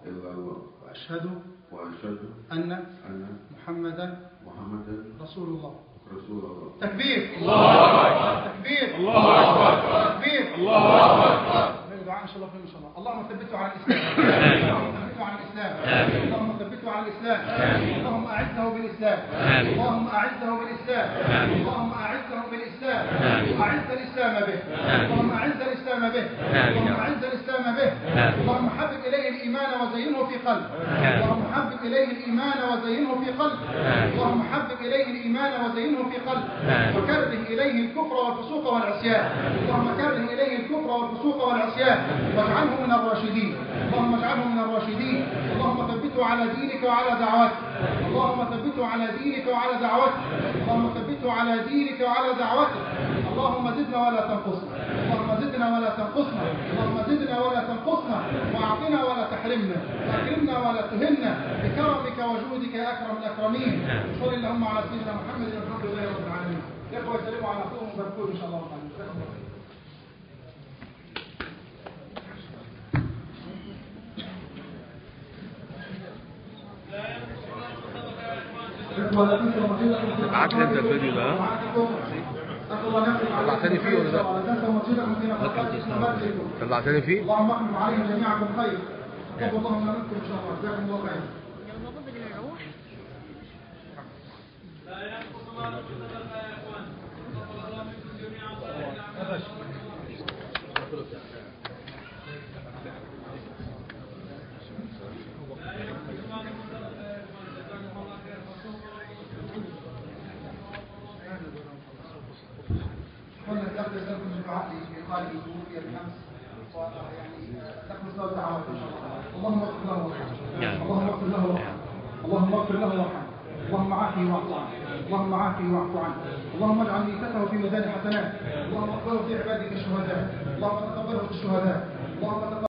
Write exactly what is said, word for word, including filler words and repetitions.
إلا الله وأشهد وأشهد أن أن محمدا محمدا رسول الله. رسول الله. تكبير. الله أكبر. تكبير. الله أكبر. تكبير. الله أكبر. دعاء إن شاء الله خير إن شاء الله. اللهم ثبته على الإسلام. اللهم ثبته على الإسلام. اللهم ثبته على الإسلام. اللهم أعزه بالإسلام. اللهم أعزه بالإسلام. اللهم أعزه بالإسلام. أعز الإسلام به. اللهم أعز الإسلام به. اللهم أعز الإسلام به. اللهم حبب إليه الإيمان وزينه في قلبه. اللهم حبب إليه الإيمان وزينه في قلبه. اللهم حبب إليه الإيمان وزينه في قلبه. وكره إليه الكفر والفسوق والعصيان. اللهم كره إليه الكفر والفسوق والعصيان واجعله من الراشدين. اللهم اجعله من الراشدين. اللهم ثبته على دينك وعلى دعوتك. اللهم ثبته على دينك وعلى دعوتك. اللهم ثبته على دينك وعلى دعوتك. اللهم زدنا ولا تنقصنا. اللهم زدنا ولا تنقصنا. اللهم زدنا ولا تنقصنا واعطنا ولا تحرمنا واكرمنا ولا تهنا بكرمك وجودك يا اكرم الاكرمين. صل اللهم على سيدنا محمد والحمد لله رب العالمين. يا اخوه سلموا على اخوهم وباركوا ان شاء الله تعالى. بعت لي انت الفيديو ده. طلعتني فيه ولا لا؟ طلعتني فيه؟ اللهم احمد عليهم جميعكم خير. تقبل الله منا منكم ان شاء الله. جزاكم الله خير. لو المفروض بدنا نروح. لا ينقص الله يا اخوان. تقبل الله منكم جميعا صالح قلنا تأخذ لكم الدعاء لإقالة توفي بالأمس ويعني تأخذ له دعوات إن شاء الله. اللهم اغفر له وارحمه. اللهم اغفر له وارحمه. اللهم اغفر له وارحمه. اللهم عافه واعف عنه. اللهم عافه واعف عنه. اللهم اجعل ميتته في ميزان حسنات. اللهم اقبله في عبادك الشهداء. اللهم تقبله في الشهداء. اللهم